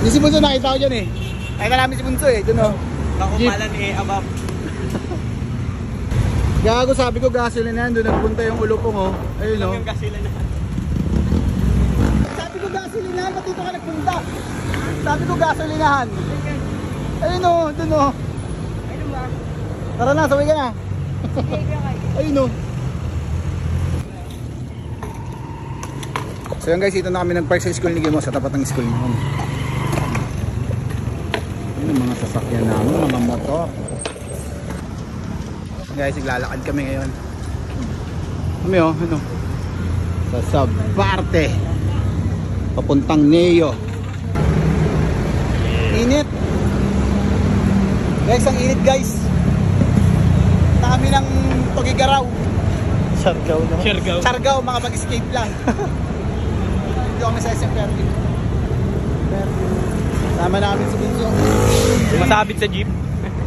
Yung si Bunso nakita ko dyan eh. Nakita namin si Bunso eh, dun o. Nakumpalan eh, abab. Gago, sabi ko gasolinahan, doon nagpunta yung ulupong o. Ayun o. Yung gasolinahan. Sabi ko gasolinahan, ba't dito ka nagpunta? Sabi ko gasolinahan. Ayun o, dun o. Ayun ba? Tara na, saway ka na. Ayun o. So yun guys, ito na kami nag-park sa school ni Gimo, sa tapat ng school namin. Yun ang mga sasakyan namin, mga motor. Guys, naglalakad kami ngayon. Kami oh, ano? Sa Sabarte. Papuntang Neo. Init. Guys, ang init guys. Dami ng pagigaraw. Siargao na. Siargao, mga mag-escape lang. Hindi kami sa SM Fairview. Sama namin si Binyo. Masabit sa jeep.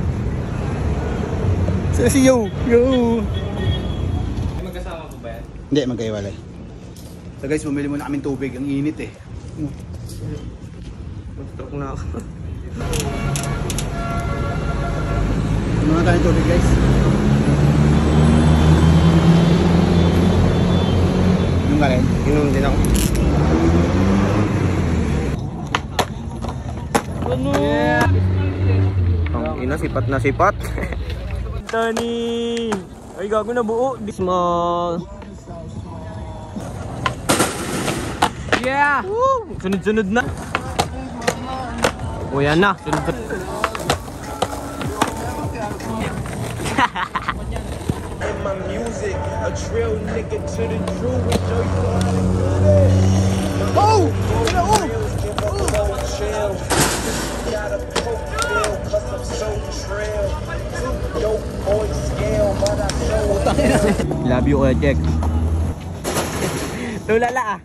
Si Yo. Magkasama po ba yan? Hindi, magkaiwalay. So guys, bumili muna kami tubig. Ang init eh. Mag-stroke na ako. Muna tayong tubig guys. Yung galing? Inom din ako. Ano? Yeah. Ang ina, sipat na sipat. Tani! Ay, gago na buo. Small. Yeah! Woo! Sunod-sunod na. O, yan na. Sunod-sunod. In my music, a drill nigga to the true with Joe, you know how to do that. Oh! Chill. Gotta poke bill, cause I'm so trail. Yo, boy, scale, but I know. Love you, Jack. Tulala ah.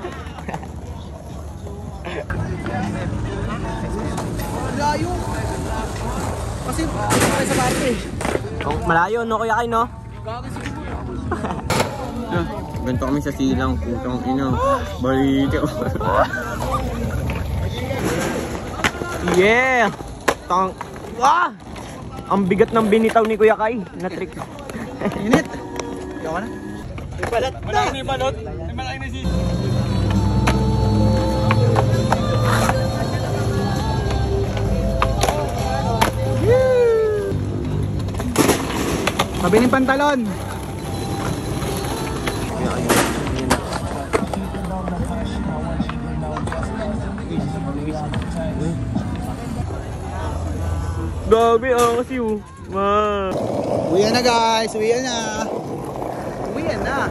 Malayo. Kasi tayo sa party. Oh, malayo no kuya kay no? Ganito kami sa silang, putang ina. Balito. Yeah! Tang. Ah! Ang bigat ng binitaw ni Kuya Kai. Na-trick. Init. Yaw ka na. Ibalat na. Malaki na ibalot. Malaki na si... Sabi ng pantalon. Gabi kasi ma. Uwi na guys, uwi na. Uwi na.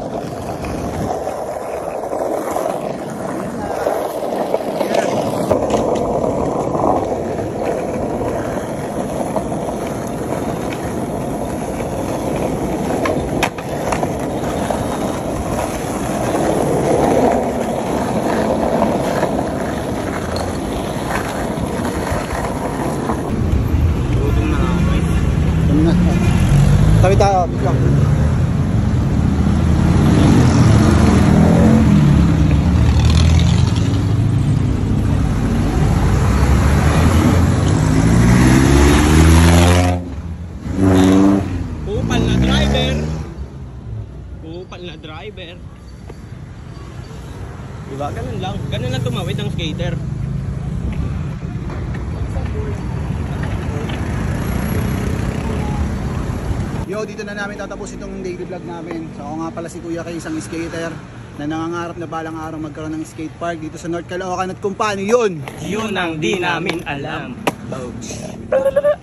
Sabi tayo, biglang. Kupal na driver. Kupal na driver. Diba? Ganun lang. Ganun lang tumawid ang skater. Yo, dito na namin tatapos itong daily vlog namin. So ako nga pala si Kuya Kay, isang skater na nangangarap na balang araw magkaroon ng skate park dito sa North Caloocan at kung paano yun? Yun ang di namin alam.